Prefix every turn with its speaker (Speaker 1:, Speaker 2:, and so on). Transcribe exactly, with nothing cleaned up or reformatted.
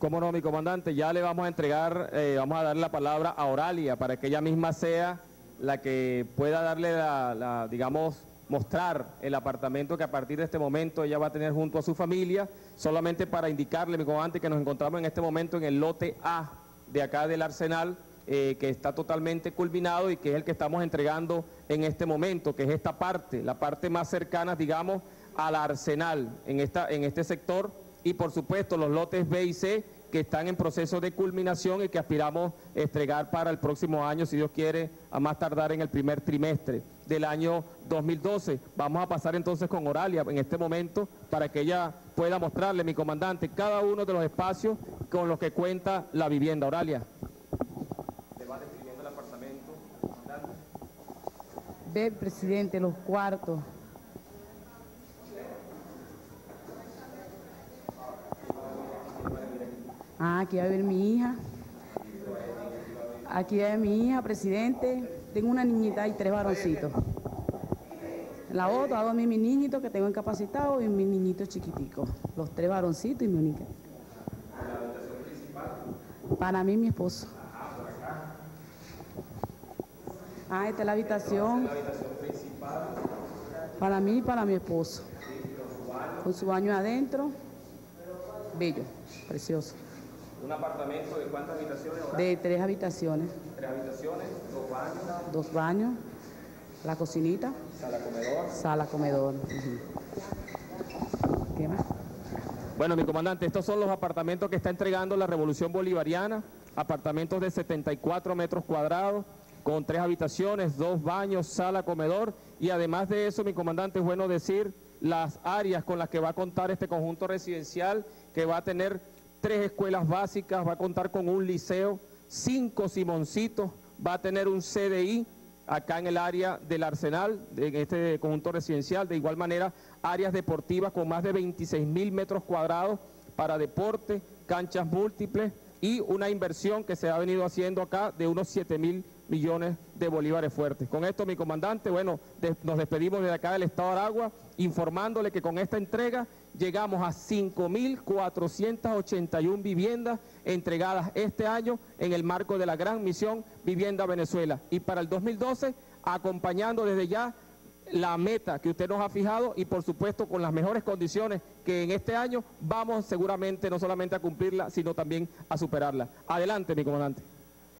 Speaker 1: Cómo no, mi comandante, ya le vamos a entregar, eh, vamos a darle la palabra a Oralia para que ella misma sea la que pueda darle la, la, digamos, mostrar el apartamento que a partir de este momento ella va a tener junto a su familia, solamente para indicarle, mi comandante, que nos encontramos en este momento en el lote A de acá del Arsenal, eh, que está totalmente culminado y que es el que estamos entregando en este momento, que es esta parte, la parte más cercana, digamos, al Arsenal en, esta, en este sector, y por supuesto los lotes B y C que están en proceso de culminación y que aspiramos a entregar para el próximo año, si Dios quiere, a más tardar en el primer trimestre del año dos mil doce. Vamos a pasar entonces con Oralia en este momento para que ella pueda mostrarle, mi comandante, cada uno de los espacios con los que cuenta la vivienda. Oralia. ¿Le va describiendo el apartamento, comandante?
Speaker 2: Ve, presidente, los cuartos. Ah, aquí va a ver mi hija. Aquí va a ver mi hija, presidente. Tengo una niñita y tres varoncitos. En la otra hago a mí mi niñito que tengo incapacitado y mi niñito chiquitico. Los tres varoncitos y mi única.
Speaker 1: ¿La habitación principal?
Speaker 2: Para mí, mi esposo.
Speaker 1: Ajá, por acá.
Speaker 2: Ah, esta es la habitación.
Speaker 1: La habitación principal.
Speaker 2: Para mí y para mi esposo.
Speaker 1: Sí, con su baño.
Speaker 2: Con su baño adentro. Bello, precioso.
Speaker 1: ¿Un apartamento de cuántas habitaciones ahora?
Speaker 2: De tres habitaciones.
Speaker 1: Tres habitaciones, dos baños.
Speaker 2: Dos baños, la cocinita.
Speaker 1: Sala comedor.
Speaker 2: Sala comedor. Uh-huh. ¿Qué más?
Speaker 1: Bueno, mi comandante, estos son los apartamentos que está entregando la Revolución Bolivariana, apartamentos de setenta y cuatro metros cuadrados, con tres habitaciones, dos baños, sala comedor, y además de eso, mi comandante, es bueno decir las áreas con las que va a contar este conjunto residencial, que va a tener tres escuelas básicas, va a contar con un liceo, cinco Simoncitos, va a tener un C D I acá en el área del Arsenal, en este conjunto residencial, de igual manera áreas deportivas con más de veintiséis mil metros cuadrados para deporte, canchas múltiples y una inversión que se ha venido haciendo acá de unos siete mil millones de bolívares fuertes. Con esto, mi comandante, bueno, de, nos despedimos de acá del Estado de Aragua, informándole que con esta entrega llegamos a cinco mil cuatrocientas ochenta y una viviendas entregadas este año en el marco de la gran misión Vivienda Venezuela. Y para el dos mil doce, acompañando desde ya la meta que usted nos ha fijado y por supuesto con las mejores condiciones que en este año vamos seguramente no solamente a cumplirla, sino también a superarla. Adelante, mi comandante.